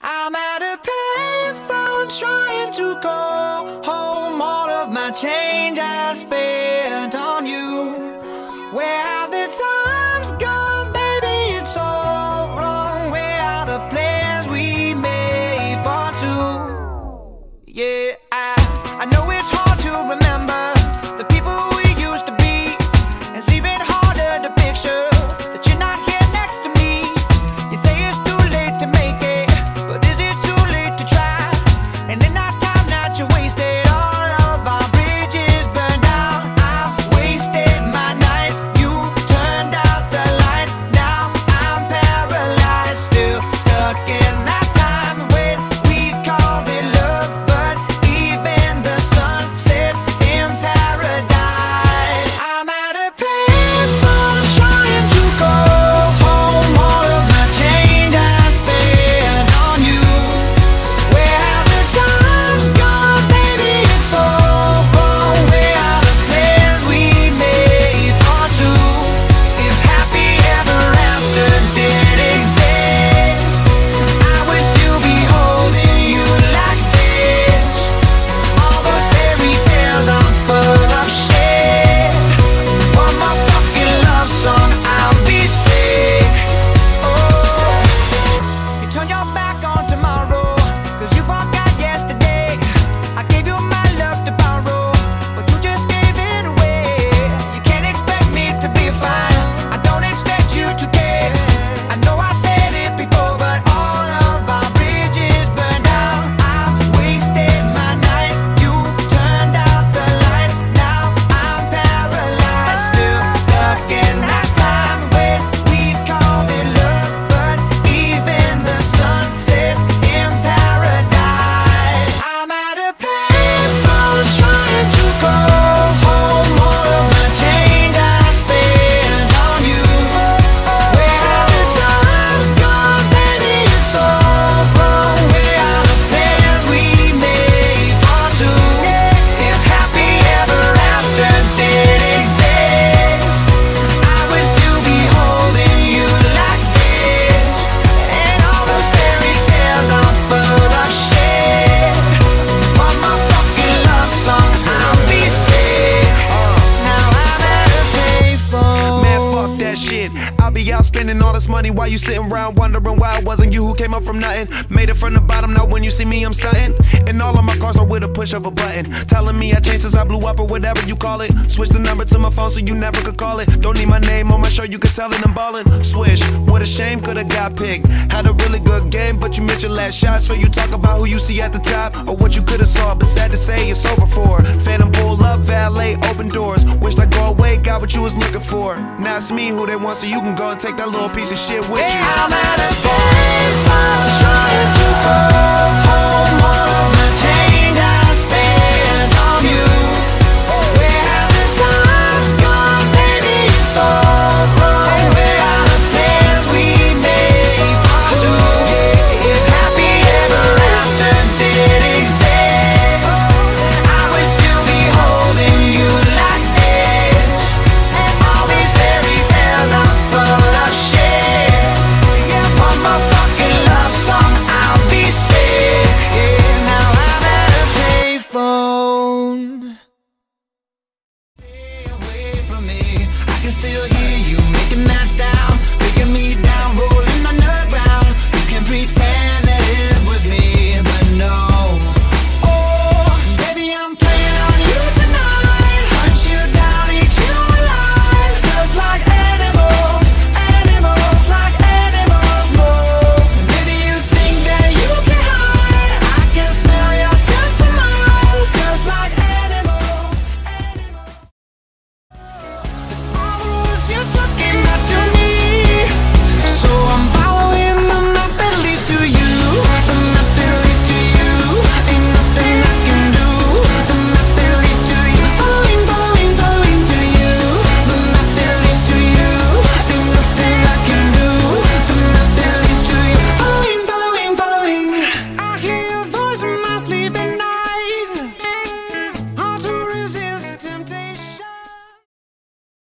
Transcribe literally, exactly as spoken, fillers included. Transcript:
I'm at a payphone trying to call home. All of my change I spent on you. Where have the times gone, baby? It's all wrong. Where are the plans we made for two? Yeah, I, I know it's hard to remember the people we used to be. It's even harder to picture that you're not here next to me. You say it's too late to make it, but is it too late to try? And in that time that you wasted, all of our bridges burned down. I've wasted my nights, you turned out the lights. Now I'm paralyzed, still stuck in that time when we called it love. But even the sun sets in paradise. I'm at a payphone trying to go home. All of my change I spent on you. Where have the times gone, baby? It's all wrong. Where are the plans we made for two? If happy ever afters did exist, I would still be holding you like this. All those fairy tales are full of shit. One more fucking love song, I'll be sick. Oh, you turned your back on tomorrow, cause you forgot yesterday. I gave you my love to borrow, but you just gave it away. You can't expect me to be fine, I don't expect you to care. I know I said it before, but all of our bridges burned down. I've wasted my nights, you turned out the lights. Now I'm paralyzed, still stuck in that time when we called it love. But even the sun sets in paradise. I'm at a payphone trying to go home. All of my change I spent on you. Where have the times gone, baby? It's all wrong. Where are the plans we made for two? If happy ever afters did exist, I would still be holding you like this. And all those fairy tales are full of shit. One more fucking love song, I'll be sick. Now I'm at a payphone. Man, fuck that shit. I'll be out spending all this money while you sitting around wondering why it wasn't you who came up from nothing. Made it from the bottom, now when you see me I'm stunting. And all of my cars are with a push of a button, telling me I changed since I blew up or whatever you call it. Switch the number to my phone so you never could call it. Don't need my name on my show, you could tell it I'm ballin'. Swish, what a shame, could've got picked. Had a really good game, but you missed your last shot. So you talk about who you see at the top, or what you could've saw, but sad to say it's over for. Phantom pull up, valet, open doors. Wished I go away, got what you was looking for. Now it's me who they want, so you can go and take that little piece of shit with you. I'm at a payphone trying to go